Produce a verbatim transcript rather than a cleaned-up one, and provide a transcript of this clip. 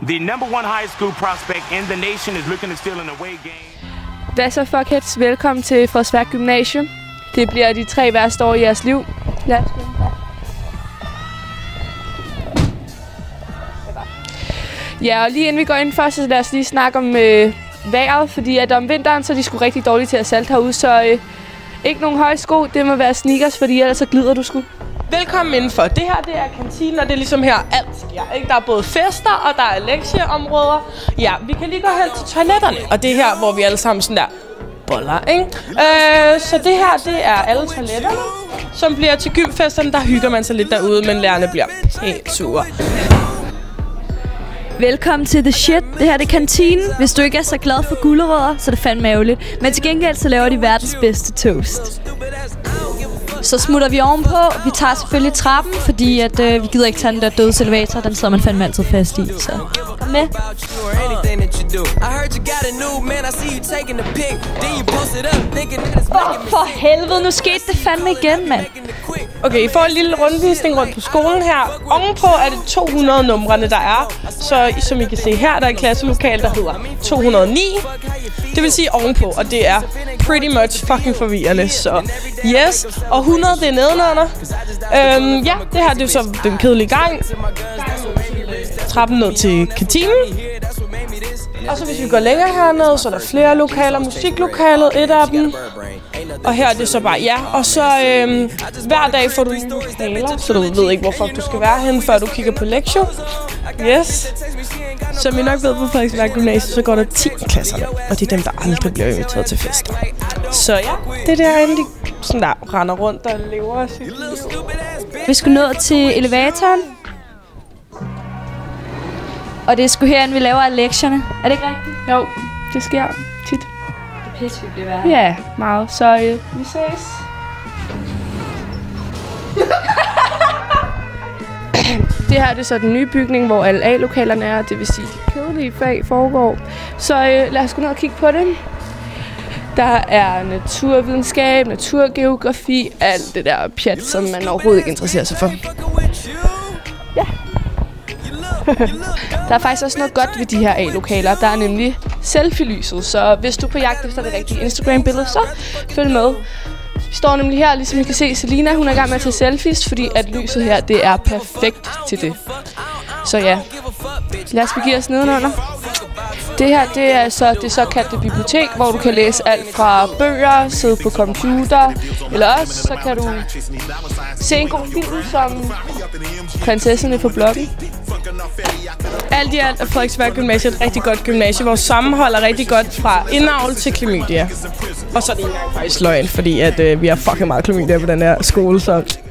The number one high school prospect in the nation is looking to steal an away game. Hvad så, fuckheads? Velkommen til Frederiksværk Gymnasium. Det bliver de tre værste år i jeres liv. Lad os Ja, og lige inden vi går ind for, så lad os lige snakke om øh, vejret, fordi at om vinteren, så er de sgu rigtig dårlige til at salte herude, så øh, ikke nogen høje sko, det må være sneakers, fordi ellers så glider du sgu. Velkommen indenfor. Det her, det er kantinen, og det er ligesom her alt sker, ikke? Der er både fester, og der er lektieområder. Ja, vi kan lige gå hen til toiletterne, og det er her, hvor vi alle sammen sådan der boller, ikke? Øh, så det her, det er alle toiletterne, som bliver til gymfesterne. Der hygger man sig lidt derude, men lærerne bliver helt sure. Velkommen til The Shit. Det her det er kantinen. Hvis du ikke er så glad for gulerødder, så er det fandme ærgerligt. Men til gengæld så laver de verdens bedste toast. Så smutter vi ovenpå. Vi tager selvfølgelig trappen, fordi at, øh, vi gider ikke tage den der dødselevator. Den sidder man fandme altid fast i. Så kom med. Åh, oh, for helvede. Nu skete det fandme igen, mand. Okay, I får en lille rundvisning rundt på skolen her. Ovenpå er det to hundrede numrene, der er. Så som I kan se her, der er et klasselokale, der hedder to hundrede og ni. Det vil sige ovenpå, og det er pretty much fucking forvirrende. Så yes, og hundrede det er nedenunder. Øhm, ja, det her det er så den kedelige gang. Trappen ned til kantinen. Og så hvis vi går længere hernede, så er der flere lokaler. Musiklokalet, et af dem. Og her er det så bare ja. Og så øhm, hver dag får du nye lokaler, så du ved ikke, hvor fuck du skal være henne, før du kigger på lektion. Yes. Som I nok ved på Frederiksværk Gymnasium, så går der ti klasserne. Og det er dem, der aldrig bliver inviteret til fester. Så ja, det er derinde, de sådan der render rundt og lever og sygt. Vi skal nå til elevatoren. Og det er sgu herinde, vi laver af lektierne. Er det ikke rigtigt? Jo, det sker tit. Det er pissehyggeligt at være. Ja, meget. Så øh, vi ses. Det her det er så den nye bygning, hvor alle A-lokalerne er. Det vil sige, de kedelige fag foregår. Så øh, lad os gå ned og kigge på det. Der er naturvidenskab, naturgeografi, alt det der pjat, som man overhovedet ikke interesserer sig for. Ja. Der er faktisk også noget godt ved de her A-lokaler. Der er nemlig selfie-lyset, så hvis du er på jagt efter det rigtige Instagram-billede, så følg med. Vi står nemlig her, ligesom I kan se, Selina, hun er i gang med at tage selfies, fordi at lyset her, det er perfekt til det. Så ja, lad os begive os nedenunder. Det her, det er så det såkaldte bibliotek, hvor du kan læse alt fra bøger, sidde på computer, eller også så kan du se en god film som Prinsesserne på Blokken. Alt i alt er Frederiksværk Gymnasium et rigtig godt gymnasie, hvor sammenhold er rigtig godt fra indavl til klamydia. Og så er det ikke engang faktisk løgn, fordi at, øh, vi har fucking meget klamydia på den her skole, så